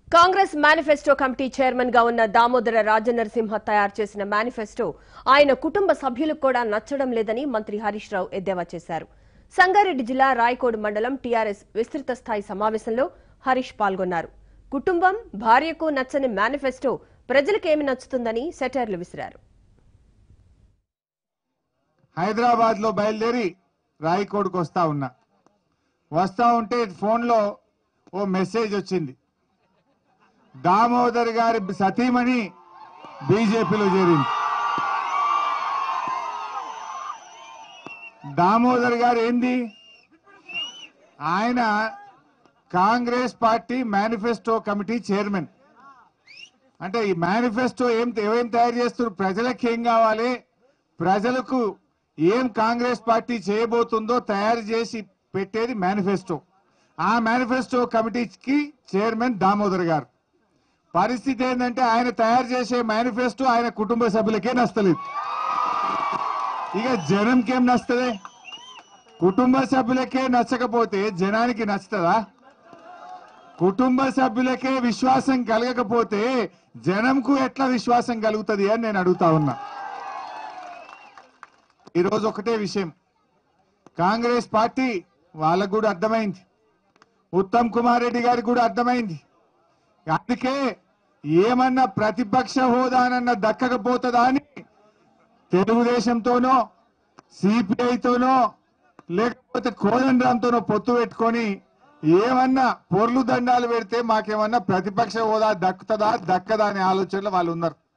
Congress manifesto committee chairman గా ఉన్న దామోదర రాజనరసింహ తయారు చేసిన మేనిఫెస్టో ఆయన కుటుంబ సభ్యులకు కూడా నచ్చడం లేదని మంత్రి హరీష్ రావు ఎద్దేవా చేశారు. సంగారెడ్డి జిల్లా రాయకోడ్ మండలం టీఆర్ఎస్ విస్తృత స్థాయి సమావేశంలో హరీష్ పాల్గొన్నారు. కుటుంబం భార్యకు నచ్చని మేనిఫెస్టో ప్రజలకేమి నచ్చుతుందని సెటైర్లు విసిరారు. హైదరాబాద్ లో బయలుదేరి రాయకోడ్కు వస్తా ఉంటే ఫోన్ లో ఓ మెసేజ్ వచ్చింది. దామోదర్ గారి సతీమణి బీజేపీలో చేరింది. దామోదర్ గారు ఏంది, ఆయన Congress party manifesto committee chairman. అంటే ఈ మేనిఫెస్టో ఏం తయారు చేస్తున్నారు, ప్రజలకు ఏం కావాలి, ప్రజలకు ఏం కాంగ్రెస్ పార్టీ చేయబోతుందో తయారు చేసి పెట్టేది మేనిఫెస్టో. ఆ మేనిఫెస్టో కమిటీకి చైర్మన్ దామోదర్ గారు. పరిస్థితి ఏంటంటే ఆయన తయారు చేసే మేనిఫెస్టో ఆయన కుటుంబ సభ్యులకే నచ్చలేదు. ఇక జనంకేం నచ్చదే? కుటుంబ సభ్యులకే నచ్చకపోతే జనానికి నచ్చుతుందా? కుటుంబ సభ్యులకే విశ్వాసం కలగకపోతే జనంకు ఎట్లా విశ్వాసం కలుగుతుంది అని నేను అడుగుతా ఉన్నా. ఈరోజు ఒకటే విషయం, కాంగ్రెస్ పార్టీ వాళ్ళకు కూడా అర్థమైంది, ఉత్తమ్ కుమార్ రెడ్డి గారికి కూడా అర్థమైంది. అందుకే ఏమన్నా ప్రతిపక్ష హోదానన్నా దక్కకపోతుందా అని తెలుగుదేశంతోనో సిపిఐతోనో లేకపోతే కోదండరాంతోనో పొత్తు పెట్టుకొని ఏమన్నా పొర్లు దండాలు పెడితే మాకేమన్నా ప్రతిపక్ష హోదా దక్కుతుందా దక్కదా అనే ఆలోచనలో వాళ్ళు ఉన్నారు.